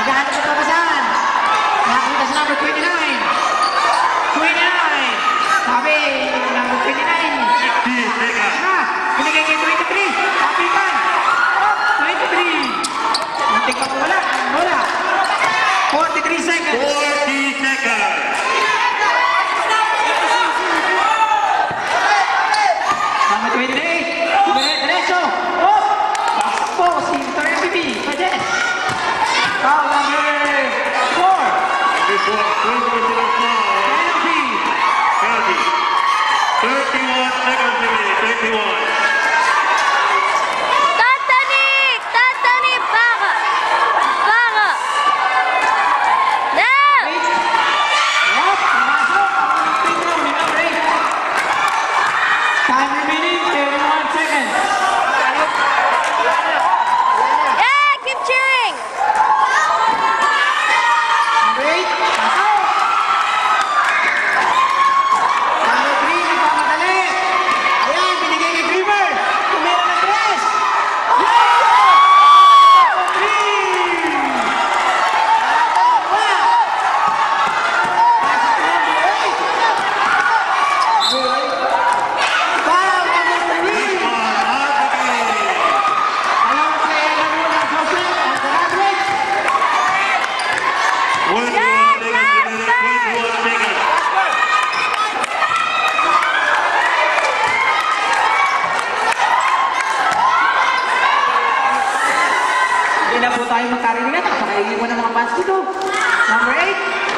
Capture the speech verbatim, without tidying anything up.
Naghahanap sa pabasan. Nakakita sa number twenty-nine. twenty-nine. Sabi, number twenty-nine. fifty seconds. Ha? Binigay kay twenty-three. Sabi ka. twenty-three. Muntik pa po wala. Wala. forty-three seconds. forty seconds. Number twenty-eight. Diretso. Oh! Pasok po si Victor M V P. Pajes. Foul number four. This one, twenty seconds now. Penalty. Penalty. thirty-one seconds remaining. thirty-one. Tatani! Tatani! Para! Para! Now! Eight. Yup. Pumasok. Ang free throw ni number eight. Time remaining. thirty-one seconds. Yeah! Keep cheering! Number eight. Pasok. Number three. Nagpamadali. Ayan. Binigay kay Dreamer. Tumira ng tres. Number three. Wala. Pasok number eight. Foul number three. This one out of the game. Dalawang player na muna ang Joseph at the average. twenty-one seconds remaining. twenty-one seconds. Hindi na po tayo magkarinig na. Nakakainin mo ng mga fans dito. Number eight.